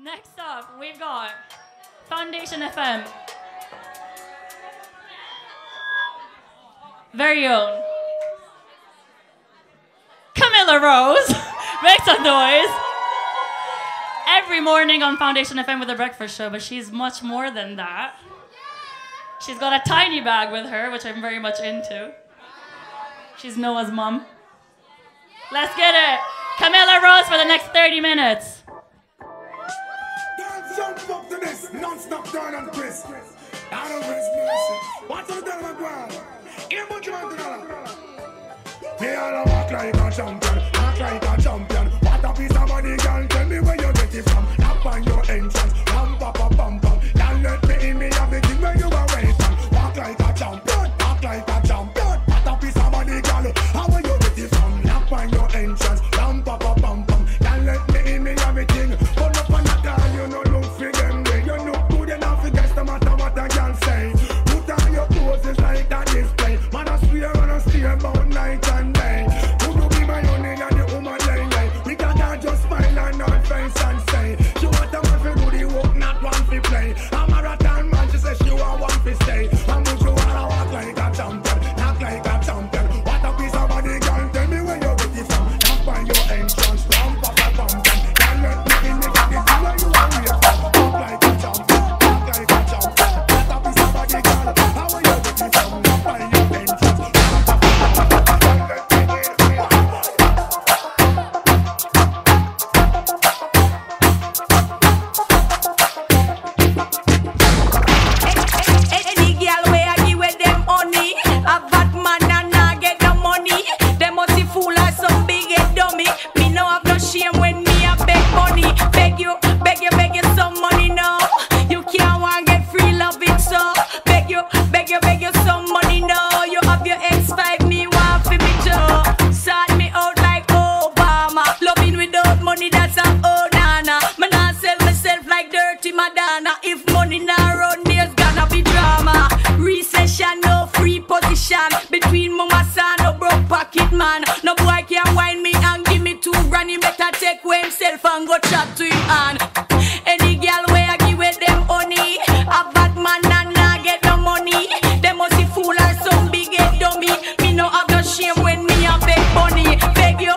Next up, we've got Foundation FM. Very own Camilla Rose. Make some noise. Every morning on Foundation FM with a breakfast show, but she's much more than that. She's got a tiny bag with her, which I'm very much into. She's Noah's mum. Let's get it. Camilla Rose for the next 30 minutes. Jump up to this, non-stop down and twist. I don't risk mercy. What's on the down on the ground? Here, put your hand together. Me all walk like a champion, walk like a champion. What a piece of money, girl, tell me where you get it from. Knock on your entrance, pam, pam, pam, pam, pam. Girl, let me in me have the thing where you are waiting. Walk like a champion, walk like a champion. What a piece of money, girl, how will you get it from? Knock on your entrance, pam, pam, pam, pam, pam. Girl, let me in me have the thing. Pull up on that girl, you know, look for them way. You look good enough, it gets no matter what a girl say. Put on your clothes, it's like that display. Man, I swear about night and day. Could you be my honey and the woman lay lay? We can't just smile and not face and say she want a man to do the work, not one to play. A marathon man, she says she want one to stay. And would you wanna walk like a champion, not like a champion? What a piece of body, girl, tell me where you get it from. Not find your entrance, ram, pam, pam, pam, pam. Can't let me in, make it see where you are real. Walk like a champion, walk like a champion. What a piece of body, girl, how will you get it from? Not find your entrance. Between mama son, no broke pocket man. No boy can whine me and give me 2 grand. He better take away himself and go chat to him and any girl where I give with them honey, a bad man and not get no money. They must be fool or some big head dummy. Me no have no shame when me a beg money. Beg you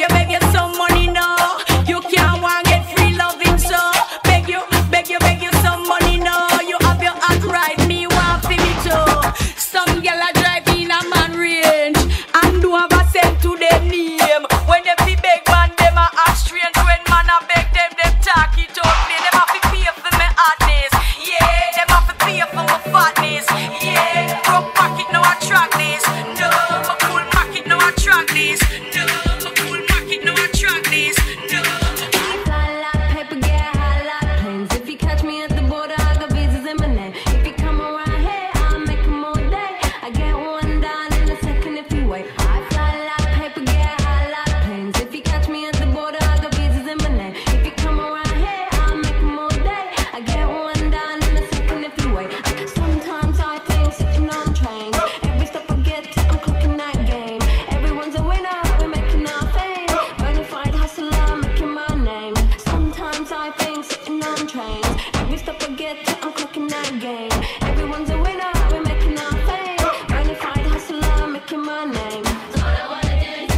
some money now. You can't want get free loving so. Beg you some money now. You have your heart right, me want for me too. Some girl a drive in a man range and do have a send to them name. When they be beg man, them a act strange. When man a beg them talk it out. Them have to pay for my hardness. Yeah, them have to pay for my fatness. Yeah, broke pocket no attract this. No, my cool pocket no attract this. No, my cool pocket no attract this. No. I fly a lot, paper get high, lot planes. If you catch me at the border, I got visas in my name. If you come around here, I'll make them all day. I get one down in a second if you wait. I fly a lot, paper get high, lot planes. If you catch me at the border, I got visas in my name. If you come around here, I'll make them all day. I get one down in a second if you wait. Sometimes I think sitting on trains. Every step I get, I'm clocking that game. Everyone's a winner, we're making our fame. Bonafide hustler, making my name. Sometimes I think sitting on trains. Every step I get, I'm clocking that game. Everyone's a winner, we're making our fame. Bonafide hustler, making my name. All I wanna do is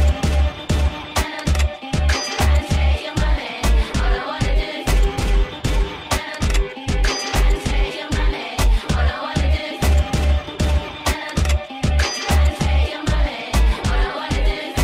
say your money. All I wanna do is say your money. All I wanna do is say your money. All I wanna do is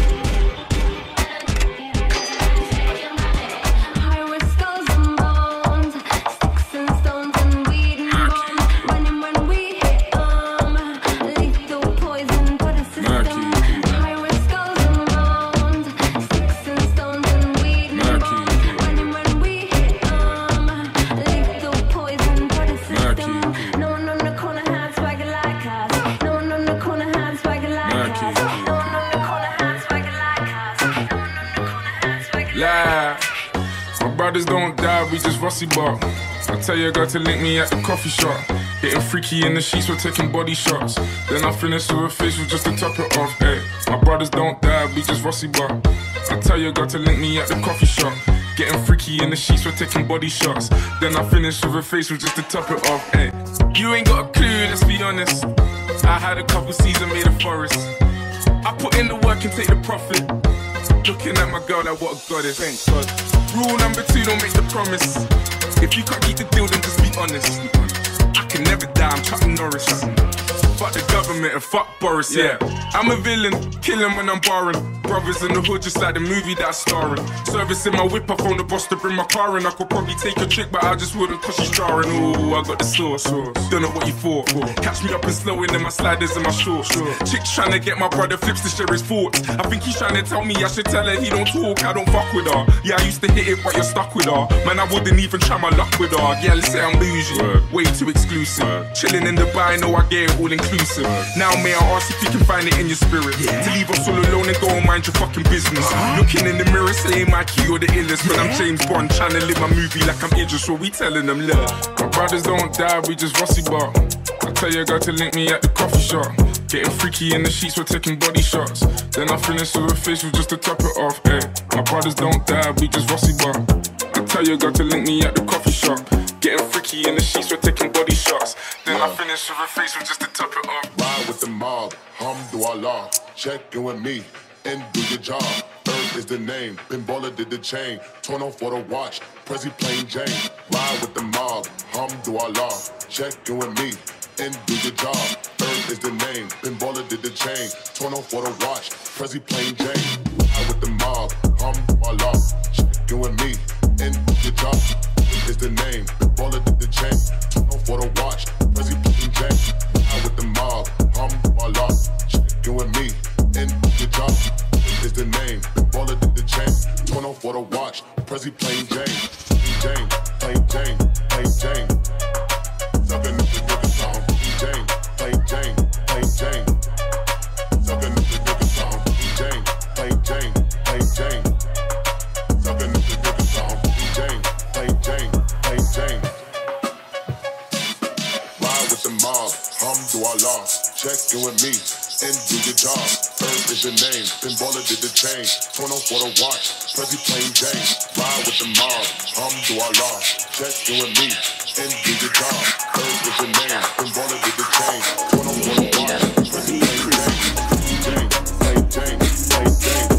say your money. High risk skulls and bones, sticks and stones and weed and bombs. Running when we hit lethal poison for the system. High risk skulls and bones, sticks and stones and weed and bombs. Running when we hit lethal poison for the system. No one on the corner has swagger like us. No one on the corner has swagger like us. No one on the corner has swagger like us. No one on the corner has swagger like us. Lie. My brothers don't die, we just rusty bark. I tell your girl to link me at the coffee shop. Getting freaky in the sheets, we're taking body shots. Then I finish with a facial just to top it off. Hey, my brothers don't die, we just rusty bark. I tell your girl to link me at the coffee shop. Getting freaky in the sheets, we're taking body shots. Then I finish with a facial just to top it off. Hey, you ain't got a clue, let's be honest. I had a couple seasons made of forest. I put in the work and take the profit. Looking at my girl like what a goddess. Thank God. Rule number 2, don't make the promise. If you can't keep the deal, then just be honest. I can never die, I'm Chuck Norris. Fuck the government and fuck Boris, yeah. I'm a villain, killing when I'm borrowing. Brothers in the hood just like the movie that I'm starring. Servicing my whip, I phone the boss to bring my car in. I could probably take a trick, but I just wouldn't cause she's jarring. Ooh, I got the sauce. Don't know what you thought. Catch me up and slowing in my sliders and my shorts. Chicks trying to get my brother Flips to share his thoughts. I think he's trying to tell me I should tell her he don't talk, I don't fuck with her. Yeah, I used to hit it, but you're stuck with her. Man, I wouldn't even try my luck with her. Yeah, let's say I'm bougie, way too exclusive. Chilling in Dubai, know I get it all inclusive. Now may I ask if you can find it in your spirit to leave us all alone and go and mind your fucking business. Looking in the mirror saying my key or the illest. When I'm James Bond trying to live my movie like I'm Idris. What we telling them, look, my brothers don't die, we just Rossi bar. I tell your girl to link me at the coffee shop. Getting freaky in the sheets, we're taking body shots. Then I finish with a facial just to top it off. Hey, my brothers don't die, we just Rossi bar. I tell your girl to link me at the coffee shop. Getting freaky in the sheets, we're taking body shots. Then I finish with a facial just to top it off. Ride with the mob, Alhamdulillah. Check in with me and do your job. Earth is the name, Pinballer did the chain. Torn off for the watch, Prezi plain Jane. Ride with the mob, Alhamdulillah. Check in with me and do your job. Earth is the name, Pinballer did the chain. Torn off for the watch, Prezi plain Jane. Ride with the mob, Alhamdulillah. Check in with me and do your job. Earth is the name, Pinballer did the chain. Torn off for the watch, Prezi plain Jane. Ride with the mob, Alhamdulillah. Check in with me and do your job. Is the name, Pinballer did the chain. Torn off for the watch, Prezi plain Jane. Jane, plain Jane, plain Jane. Suckin' if the nigga song, Jane, plain Jane, plain Jane. Suckin' if the nigga song, Jane, plain Jane, plain Jane. Suckin' if the nigga song, Jane, plain Jane, plain Jane. Ride with the mob, Alhamdulillah. Check in with me and do your job. Earth is your name, Pinballer did the chain. Torn off for the watch, Prezi plain Jane. Ride with the mob, Alhamdulillah. Check in with me and do your job. Earth is your name, Pinballer did the chain. Torn off for the watch, Prezi plain Jane. Jane, plain Jane, plain Jane.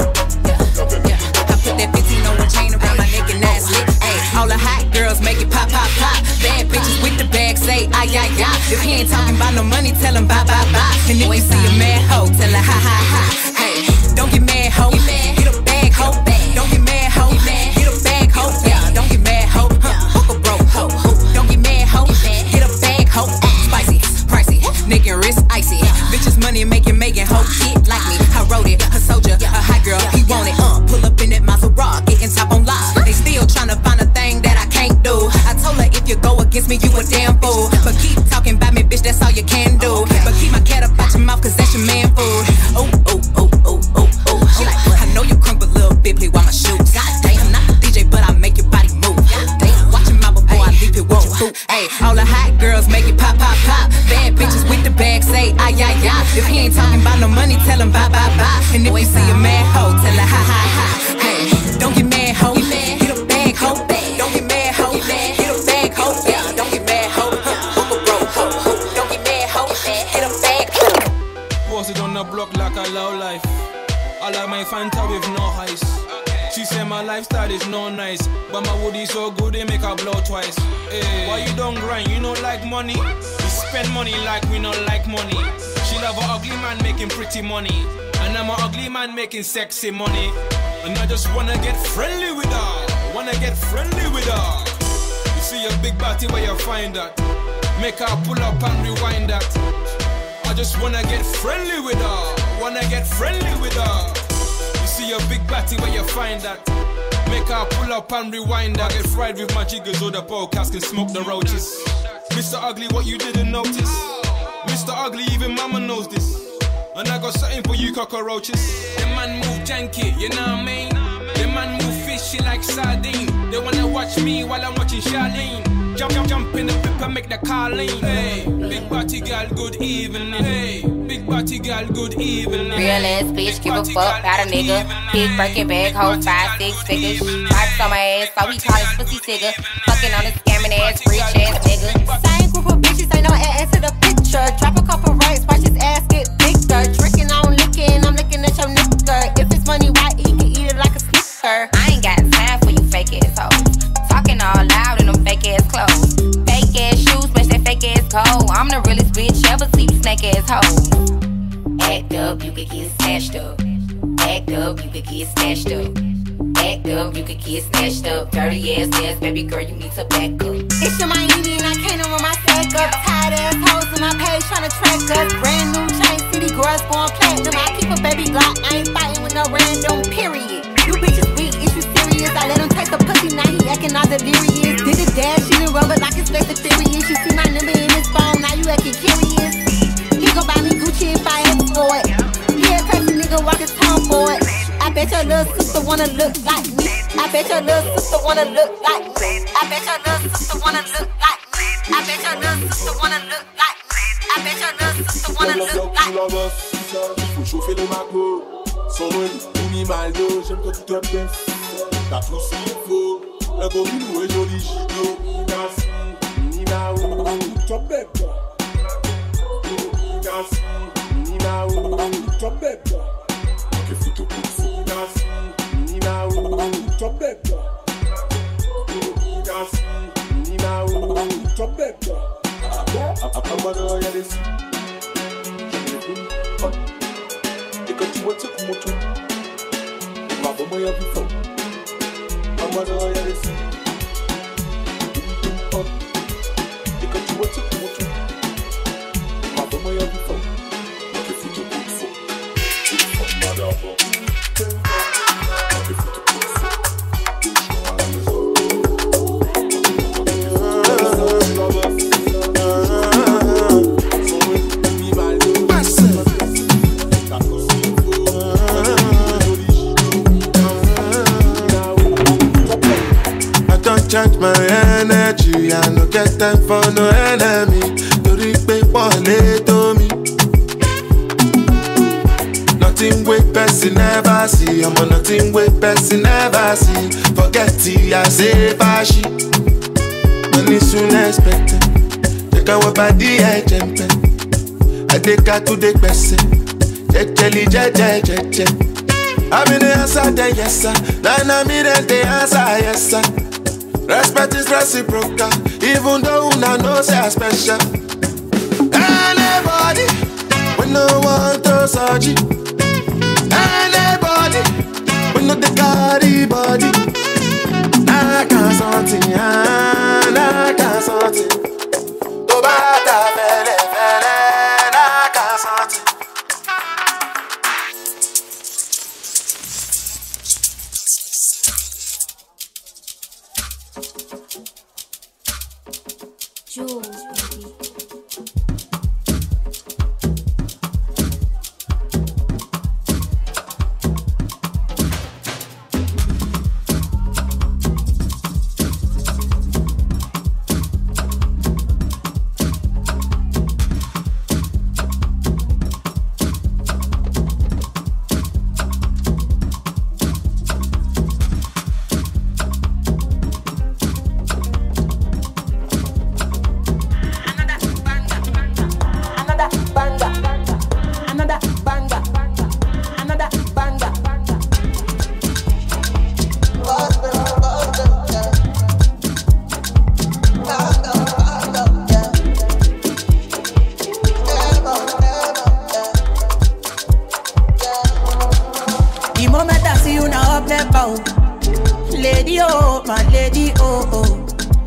I put that 15 on the chain around my neck and now it's lit. Ay, all the hot girls make it pop, pop, pop. Bad bitches with the bag say ay, ay, ay. If he ain't talking about no money, tell him bye, bye, bye. And if you see a mad hoe, tell her ha, ha, ha. Hey, don't get mad, hoe. Get a bag, hoe. Don't get mad, hoe. Get a bag, hoe. Yeah, don't get mad, hoe. Fuck a broke hoe. Don't get mad, hoe. Get a bag, hoe. Spicy, pricey, nigga wrist icy. Bitches money making hoe kid like me. I wrote it, a soldier, a hot girl, he want it. Pull up in that Maserati, getting top on lock. They still tryna find a thing that I can't do. I told her if you go against me, you a damn fool. But keep talking about me, bitch, that's all you can do. But keep my cat up out your mouth, cause that's your man food. Oh, oh, oh, oh, oh, oh. She like, I know you crunk a little bit, play while my shoes. I'm not the DJ, but I make your body move. Watch your mouth before I leave it, whoa. Hey, all the hot girls make it pop, pop, pop. Bad bitches with the bag say, ay, ay, ay. If he ain't talking about no money, tell him bye, bye, bye. And if you see a mad hoe, tell her ha, ha, ha. Hey, don't get mad, hoe. Get a bag, hoe. Don't get mad, hoe. Get a bag, hoe. Yeah, don't get mad, hoe. Fuck a broke hoe. Don't get mad, hoe. Get a bag, hoe. Posted on the block like a low life. I like my Fanta with no ice. She said my lifestyle is no nice, but my woody so good they make her blow twice. Hey, why you don't grind? You don't like money? We spend money like we don't like money. She love an ugly man making pretty money, and I'm an ugly man making sexy money. And I just wanna get friendly with her. Wanna get friendly with her. You see a big body where you find that. Make her pull up and rewind that. I just wanna get friendly with her. Wanna get friendly with her. You see a big batty where you find that. Make her pull up and rewind that. Get fried with my jiggers or the podcast can smoke the roaches. Mr. Ugly, what you didn't notice? Mr. Ugly, even mama knows this. And I got something for you cockroaches. The man move janky, you know what I mean? The man move fishy like sardine. They wanna watch me while I'm watching Charlene. Jump in the whip and make the car lean. Hey, big body girl, good evening. Hey, big body girl, good evening. Real ass bitch, give a fuck about a nigga. Big Birkin bag, hold 5-6 figures. Pipes on my ass, so he call his pussy tigger. Fucking on his scamming ass, rich ass nigga. Same group of bitches, ain't no ass to the picture. Drop a couple rights, watch his ass get bigger. Drinking on licking, I'm looking at your nigga. If it's money right, he can eat it like a snicker. I ain't got time for you fake ass hoes. Talking all loud in them fake ass clothes. Fake ass shoes, match that fake ass coat. I'm the realest bitch ever see you snake ass hoes. Act up, you could get snatched up. Act up, you could get snatched up. Act up, you could get snatched up. Dirty ass ass, baby girl, you need to back up. It's your Miami and I can't run my stack up. Tired ass hoes on my page tryna track us. Brand new chain, city girls going platinum. I keep a baby Glock, I ain't fighting with no random, period. You bitches weak, is you serious? I let him take the pussy, now he acting all delirious. Did a dash in the rubber like it's Fast and Furious. You see my number in his phone, now you acting curious. He gon' buy me Gucci if I ask for it. Yeah, crazy nigga walk his tongue for it. I bet your little sister wanna look like me. I bet your little sister wanna look like me. I bet your little sister wanna look like me. I bet your little sister wanna look like me. I bet your little sister wanna look like me. Faut chauffer le magot. Sans moi, ni mal d'eau, j'aime quand tu te baisses. T'as tout ce qu'il faut. Un beau milou et joli gigot. Merci, Nina ou top bête. Merci, Nina ou top bête. Que foutu pour fou. Merci, Nina ou top bête. Merci, Nina ou top bête. Après moi, il y a des filles. Et quand tu vois ça pour mon tour, on va vraiment y avoir du fun. I'm gonna go y'a des filles. Et quand tu vois ça pour mon tour, on va vraiment y avoir du fun. Que foutu pour le fou. Tu le fun, madame. Que foutu pour le fou. Charge my energy, I no get time for no enemy. Torí pé wọlé tó mi. Nothing wey person never see, I'm on nothing wey person never see. Forget it, I say fashi. Money soon expected. Take our body, I jump. I take her to the person. Jejeli, jeje. I'm in the answer, then yes sir. Then I'm in the answer, yes sir. Respect is reciprocal, even though I know say I special. Anybody, we no want to surgery. Anybody, we no the carry body. I can't something, I can't something. To bata fele, I can't something. Jules, baby. Lady, oh, my lady, oh, oh.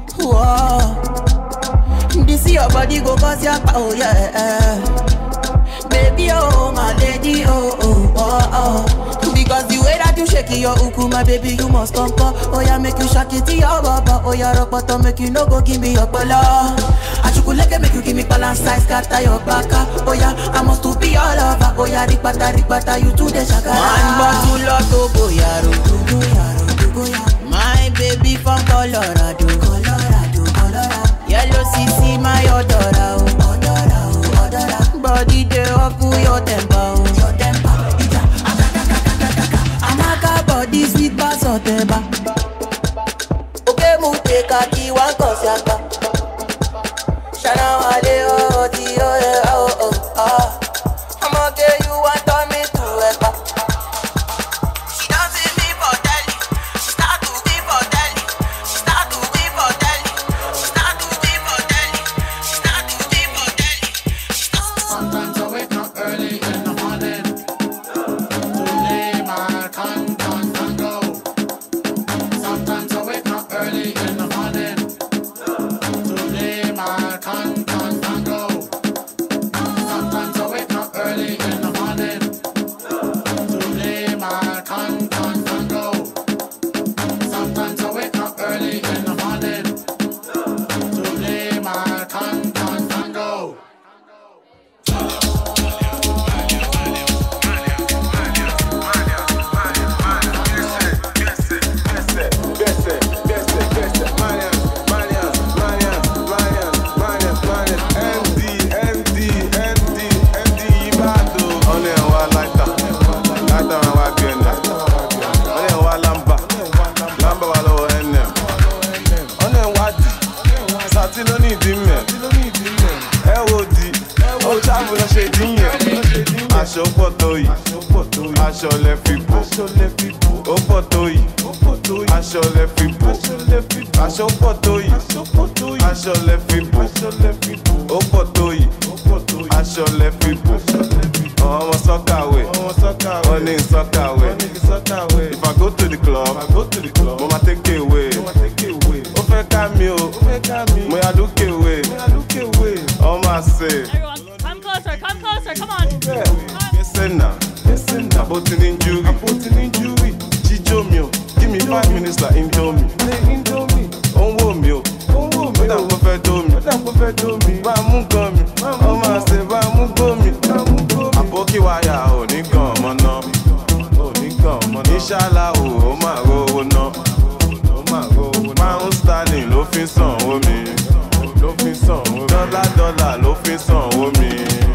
Whoa. This your body go cause your power, yeah. Baby, oh, my lady, oh, oh, oh, oh. Because the way that you shake your uku, my baby, you must come. Oh, yeah, make you shake it to your baba. Oh, yeah, rock bottom, make you no go give me your pala. I should make you give me balance size, scatter your back. Oh, yeah, I must to be all over. Oh, yeah, rikbata, you to the shaka. One bottle of Togo, yaro, Togo, yaro, Togo, yaro. My baby from Colorado. your temper. Amaka body sweet bass or temper. Okay, move take a key one cause yaka. Shana wale oh di oh. I'ma get you one turn me to a back. She dancing me for telly. She start to be for telly. She start to be for telly. She start to be for telly. She start to be for telly. Sometimes I wake up early in the morning to lay my content and go. Sometimes I wake up early in the morning to lay my content and go. Sometimes I wake up early in the morning to lay my content and go. Sometimes I wake up early in the morning to lay my content and go. Aṣọ pọ̀ tó yìí, aṣọ lẹ fi bò. Ó pọ̀ tó yìí, aṣọ lẹ fi bò. Aṣọ pọ̀ tó yìí, aṣọ lẹ fi bò. Ó pọ̀ tó yìí, aṣọ lẹ fi bò. Ọmọ sọ́kàwé, wọ́n ní sọ́kàwé. If I go to the club, mo ma take away. Ó fẹ́ ká mi o, mo yà lókè wé. Ọmọ àṣẹ. Come closer, come on. Listen now, I'm putting injury. Chijo mi o, give me 5 minutes like Indomie. Onwo mi o, bẹ́ẹ̀ kò fẹ́ tó mi. Bá a mú gan mi, ọmọ àṣẹ bá a mú gbó mi. Àbókí wáyà ò ní gan ọmọ náà. Inshallah o, ó máa rówó náà. Pound sterling ló fi sanwó mi. Dọ́là ló fi sanwó mi.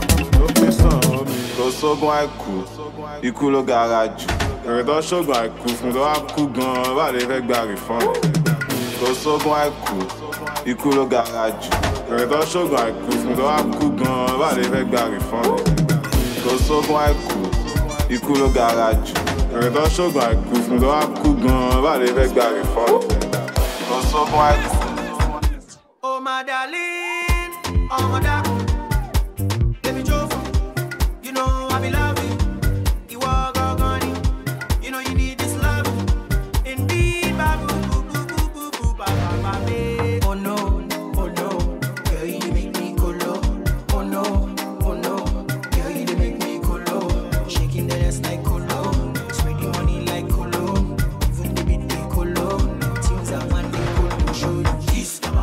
Kò sógun àìkú, ikú ló gara jù. Èrè tó ṣògùn àìkú fún tó wá kú gan-an, bá lè fẹ́ gba rìfọ́n. Kò sógun àìkú, ikú ló gara jù. Èrè tó ṣògùn àìkú fún tó wá kú gan-an, bá lè fẹ́ gba rìfọ́n. Kò sógun àìkú, ikú ló gara jù. Èrè tó ṣògùn àìkú fún tó wá kú gan-an, bá lè fẹ́ gba rìfọ́n. Kò sógun àìkú. Oh my darling, oh my darling, baby Joe, you know I be loving you. Are gone, you know you need this love. Indeed, babu, baby. Oh no, girl you make me go low. Oh no, girl you make me go low. Shaking the ass like colo, spreading money like colo. Even the beat they colo, tunes are one they colo. Show you this cover.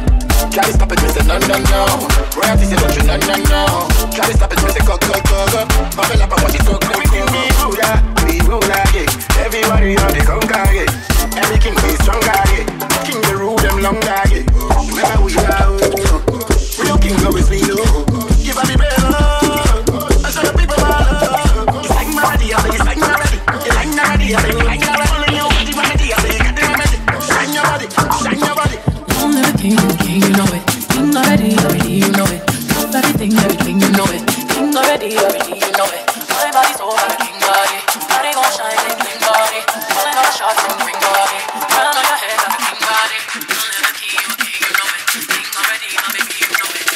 Try to stop it, me say no. Royalty say don't you no. Try to stop it, me say go. king, you know it. King already, you know it. Love everything, you know it. King already, you know it. My body's over the king body. Body gon' shine like king body. Pulling all the shots from ring body. Crown on your head like a king body. Pulling the key, you know it. King already, my baby, you know it.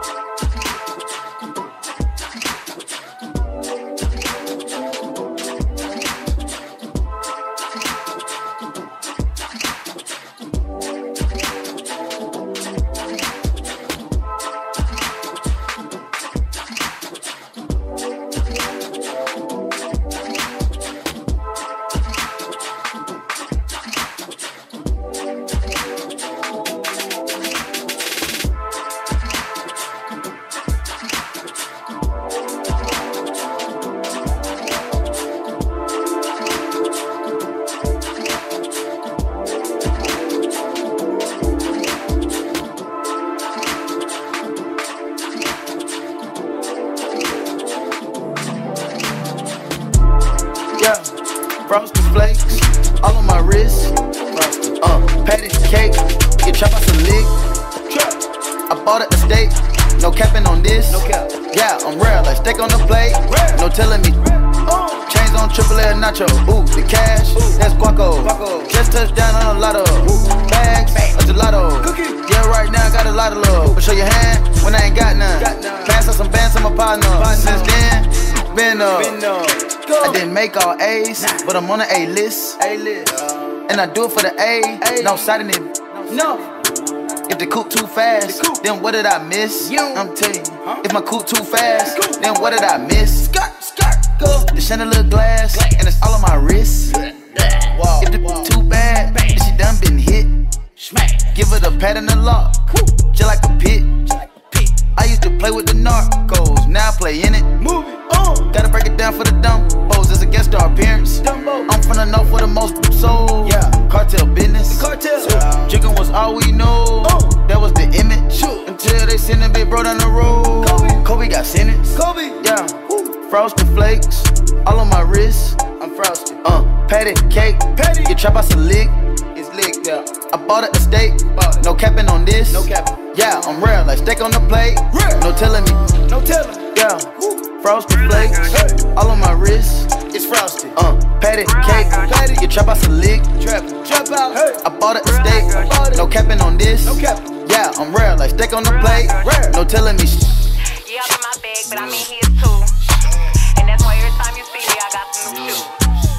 Frosted flakes, all on my wrist. Patty cake, get chop out some lick. I bought it a steak, no capping on this. Yeah, I'm rare, like steak on the plate. No telling me. Chains on triple L nacho. Ooh, the cash, that's guaco. Just touched down on a lotto. Bags, a gelato. Yeah, right now I got a lot of love. But show your hand when I ain't got none. Pass out some bands to my partner. Since then, been up. I didn't make all A's, but I'm on the A-list. And I do it for the A, no siding it. No. If the coupe too fast, then what did I miss? I'm telling you, if my coupe too fast, then what did I miss? The chandelier glass, and it's all on my wrist. If the too bad, then she done been hit. Give her the pad and the lock, just like a pit. I used to play with the narcos, now I play in it. Move it. Gotta break it down for the dumb hoes as a guest star appearance. I'm from the north for the most soul. Yeah, cartel business. Chicken was all we know. That was the image. Until they sent a big bro down the road. Kobe got sentenced. Yeah, frosted flakes, all on my wrist. I'm frosted. Patty cake, get chop out some lick. It's lick, yeah. I bought it a steak, no capping on this. No capping. Yeah, I'm rare, like steak on the plate. No telling me. No telling. Yeah. Frosted flakes, all on my wrist. It's frosted. Patty cake, you trap out some lick. Trap out. I bought it a steak, no capping on this. Yeah, I'm rare, like steak on the plate. No telling me. Yeah, I'm in my bag, but I'm in here too. And that's why every time you see me, I got some new shoes.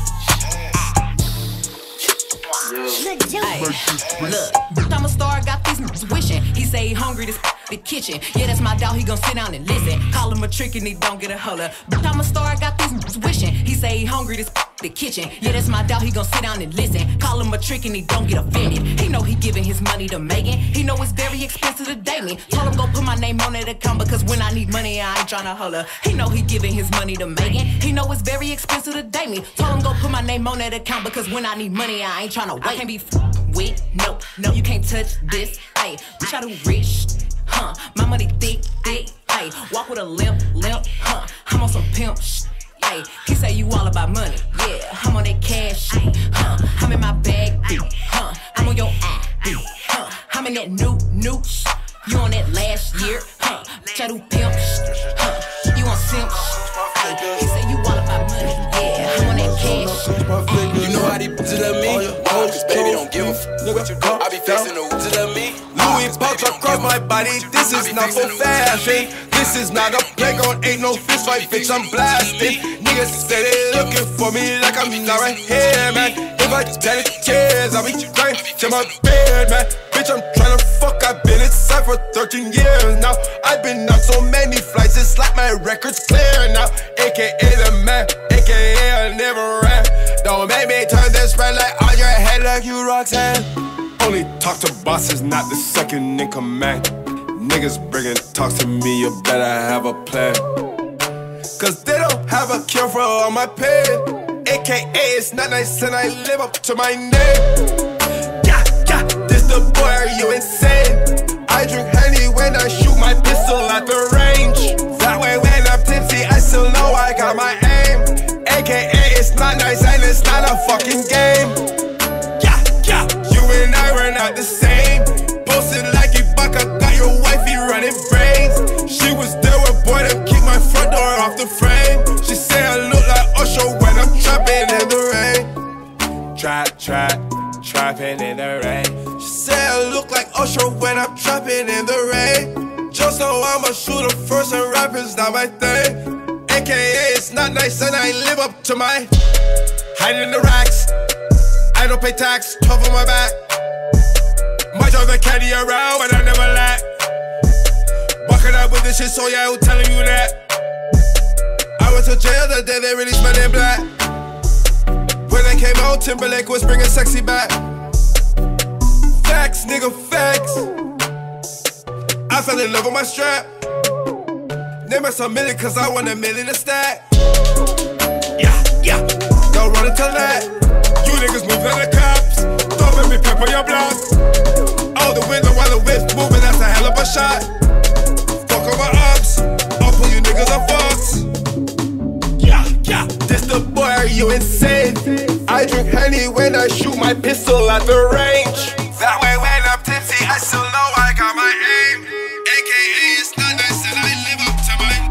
Look, I'm a star, got these niggas wishing. He say he hungry, this the kitchen. Yeah, that's my dog, he gon' sit down and listen. Call him a trick and he don't get a holler. But I'm a star, got these niggas wishing. He say he hungry, this the kitchen. Yeah, that's my dog, he gon' sit down and listen. Call him a trick and he don't get offended. He know he giving his money to Megan. He know it's very expensive to date me. Told him go put my name on that account because when I need money, I ain't tryna holler. He know he giving his money to Megan. He know it's very expensive to date me. Told him go put my name on that account because when I need money, I ain't tryna wait. I can't be with, no, you can't touch this. Hey, bitch, I do rich. My money thick, ayy. Walk with a limp, I'm on some pimp shit, ayy. He say you all about money, yeah. I'm on that cash shit, I'm in my bag, I'm on your eye, I'm in that new shit. You on that last year, bitch, I do pimp shit, you on simp shit, ayy. He say you all about money, yeah. I'm on that cash shit. You know how they put it on me? Cause baby don't give a f. I be facing the woods it on me. Louis pops across my body, this is not for fashion. This is not a playground, ain't no fist fight, bitch, I'm blasting. Niggas say they looking for me like I'm not right here, man. If I tell it tears, I'll be crying to my bed, man. Bitch, I'm tryna fuck, I've been inside for 13 years now. I've been on so many flights, it's like my record's clear now. AKA the man, AKA I never ran. Don't make me turn this red light on your head like you Roxanne. Only talk to bosses, not the second in command. Niggas bringing talks to me, you better have a plan. Cause they don't have a cure for all my pain. AKA it's not nice and I live up to my name. Yeah, this the boy, are you insane? I drink honey when I shoot my pistol at the range. That way when I'm tipsy, I still know I got my aim. AKA it's not nice and it's not a fucking game. Yeah, you and I were not the same. Posted like outro when I'm trapping in the rain. Just know I'm a shooter first and rapping's not my thing. AKA it's not nice and I live up to my hiding in the racks. I don't pay tax, tough on my back. My drive a caddy around but I never lack. Walking out with this shit so yeah, who telling you that? I went to jail the day they released my name black. When I came out, Timberlake was bringing sexy back. Facts, nigga, facts. I fell in love with my strap. Name us a million cause I want $1 million to stack. Yeah, don't run until that. You niggas move like the cops. Don't make me pepper your block. Out the window while the whip's moving, that's a hell of a shot. Fuck over ups, I'll pull you niggas a fox. Yeah, this the boy, are you insane? I drink Henny when I shoot my pistol at the range. That way when I'm tipsy, I still know I got my aim. AKA it's not nice and I live up to my.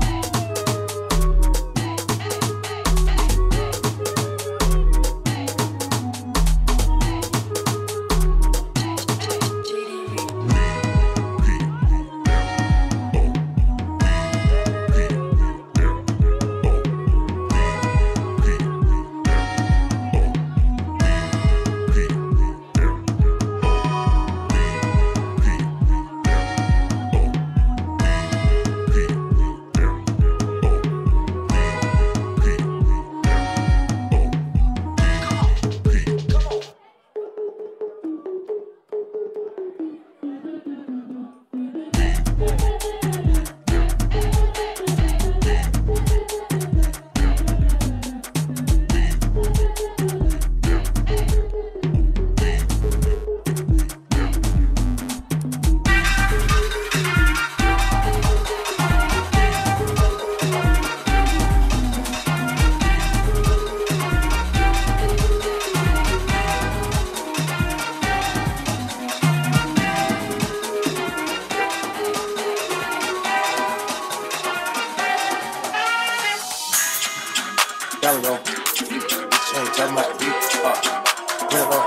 There we go. Change, talking about the beat. Get up.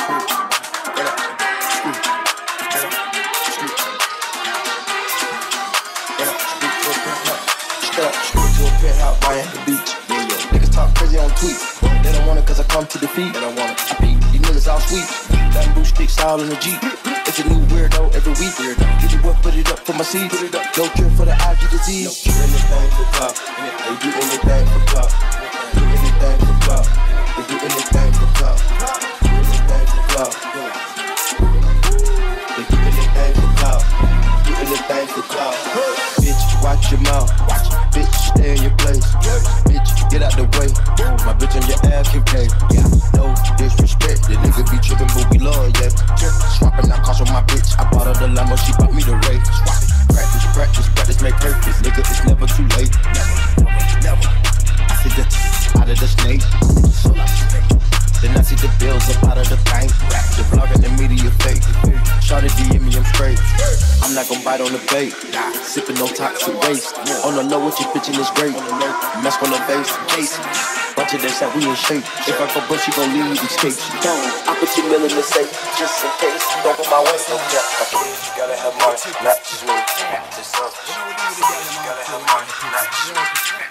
At the beach. Niggas talk crazy on tweet. They don't want it cause I come to defeat. They don't want it. I beat these niggas all sweet. Bamboo sticks all in the Jeep. It's a new weirdo every week. Get you what, put it up for my seeds. No trip for the IG disease. Do anything for clout. They do anything for clout. Do anything for clout. They do anything for clout. Do anything for clout. They do anything for clout. Do anything for clout. Bitch, watch your mouth. Bitch, stay in your place. Bitch, get out the way. My bitch on your ass can pay. No disrespect, the nigga be trippin', but we love, yeah. Swappin' out cars on my bitch. I bought her the Lambo, she bought me the Ray. Practice, make perfect. Nigga, it's never too late. Never. I see the out of the snake. Then I see the bills up out of the bank. The vlog and the media fake. Shawty DM me, I'm straight. I'm not gon' bite on the bait. Sippin' no toxic waste. On the low, what you pitchin' is great. Mask on the face. Bunch of this that we in shape. If I go bust, you gon' leave escape. I put $2 million in the safe, just in case. Don't put my waist no cap. Gotta have more, not just me. Just up. Gotta have more, not just me.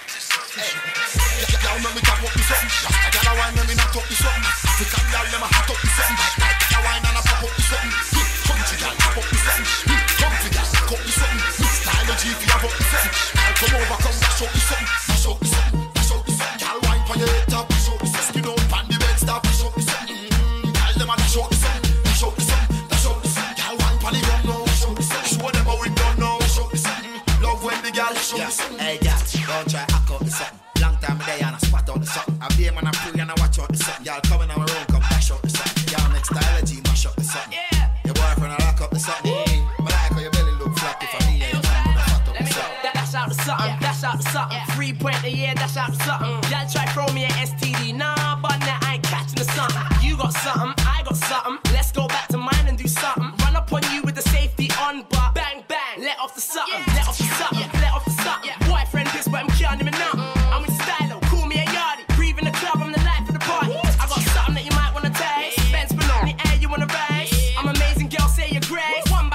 Y'all make me talk up with something. I gotta wine, let me not talk with something. If I'm y'all, let me hot up with something. I gotta wine and I pop up with something. Come to y'all, pop up with something. Come to y'all, pop up with something. Style of GP, I pop with something. I'll come over, come dash up with something. Dash up with something. Dash up with something. Y'all wine for your head top. Dash up with something. You don't pan the bed, stop. Dash up with something. Y'all them a dash up with something. Dash up with something. Dash up with something. Y'all wine for the gun now. Dash up with something. Show them how we done now. Dash up with something. Love when the girl dash up with something. Hey, girl, don't try hack up with something. Long time a day and I spot out the something. I be when I pray and I watch out the something. Y'all coming on my room, come dash out the something. Y'all make stylegy, mash up the something. Your boyfriend I lock up the something. But I like how your belly look flat if I need it. Dash out the something, dash out the something. 3 point a year, dash out the something. Y'all try throw me an STD, nah, but now I ain't catching the something. You got something, I got something. Let's go back to mine and do something. Run up on you with the safety on, but bang bang, let off the something, let off the something, let off the something. Boyfriend this, but I'm killing him now. I'm with Stylo, call me a yardie. Breathe in the club, I'm the life of the party. I got something that you might wanna taste. Benz below, in the air you wanna race. I'm amazing, girl, say you're great. One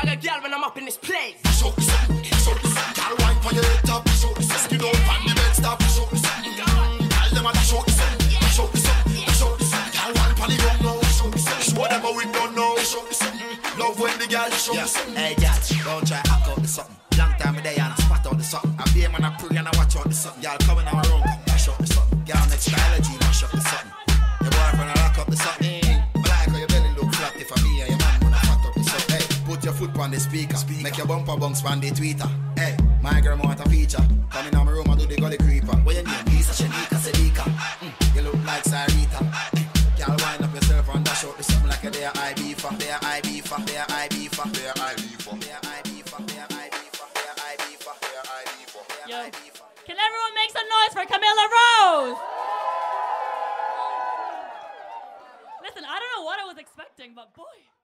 up in this place. Show me something, girl, wine for your head top. Show me something, you don't find the bed stop. Show me something, tell them I show me something. Show me something, girl, wine for the young now. Show me something, whatever we don't know. Show me something, love when the girl show me something. Hey, girl, don't try hack out the something. Long time a day and I spot out the something. I be a man, I pray and I watch out the something. Girl, come in our room, mash up the something. Girl, next biology, mash up the something. Your boyfriend, I lock up the something. But like how your belly look flat if I me and your man when I fat up the something. Hey, put your foot on the speaker. Make your bumper bounce on the tweeter. Hey, my girl want a feature. Come in my room and do the gully creeper. What your name? Lisa Shanika Sedika. You look like Sarita. Girl, wind up yourself and dash out the something like a there IB for. There IB for. There IB for. There IB for. There IB for. There IB for. There IB for. There IB for. Yo, can everyone make some noise for Camilla Rose? Listen, I don't know what I was expecting, but boy.